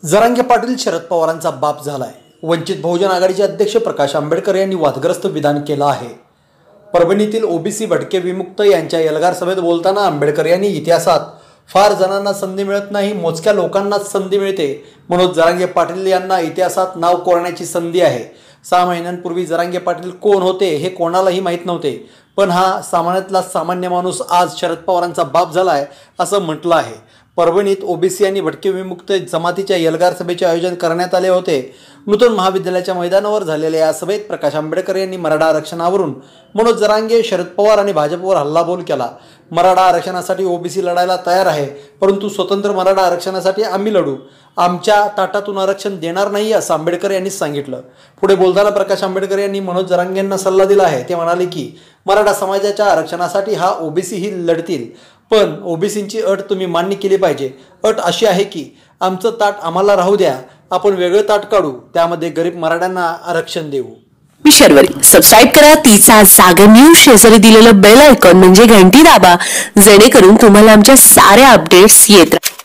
जरांगे पाटील शरद पवारांचा बाप झालाय। वंचित बहुजन आघाडीचे अध्यक्ष प्रकाश आंबेडकर यांनी वादग्रस्त विधान केलं आहे। परभणीतील ओबीसी भटके विमुक्त यांच्या एल्गार सभेत बोलताना आंबेडकर यांनी इतिहासात फार जणांना संधी मिळत नाही, मोजक्या लोकांनाच संधी मिळते। मनोज जरांगे पाटील यांना इतिहासात नाव कोरण्याची संधी आहे। 6 महिन्यांपूर्वी जरांगे पाटील कोण होते हे कोणालाही माहीत नव्हते, पण हा सामान्यातला सामान्य माणूस आज शरद पवारांचा बाप झालाय असं म्हटलं आहे। परभणीत ओबीसी आणि भटके विमुक्त जमातीच्या एल्गार सभेचे आयोजन करण्यात आले होते। नूतन महाविद्यालयाच्या मैदानावर झालेल्या या सभेत प्रकाश आंबेडकर यांनी मराठा आरक्षणावरून मनोज जरांगे, शरद पवार आणि भाजपवर हल्लाबोल केला। मराठा आरक्षणासाठी ओबीसी लढायला तयार आहे, परंतु स्वतंत्र मराठा आरक्षणासाठी आम्ही लढू, आमच्या ताटातून आरक्षण देणार नाही असं आंबेडकर यांनी सांगितलं। पुढे बोलताना प्रकाश आंबेडकर यांनी मनोज जरांगे यांना सल्ला दिला आहे। ते म्हणाले की मराठा समाजाच्या आरक्षणासाठी हा ओबीसी ही लढतील, पण ओबीसींची अट तुम्ही मान्य केली पाहिजे। अट अशी आहे की आमचं ताट आम्हाला राहू द्या, आपण वेगळं ताट काढू, त्यामध्ये गरीब मराठ्यांना आरक्षण देऊ। शर्वरी सबस्क्राइब करा, तिचा जागर न्यूज शेजारी दिलेलं बेल आयकॉन म्हणजे घंटी दाबा, जेणेकरून तुम्हाला आमच्या साऱ्या अपडेट्स येत राहतील।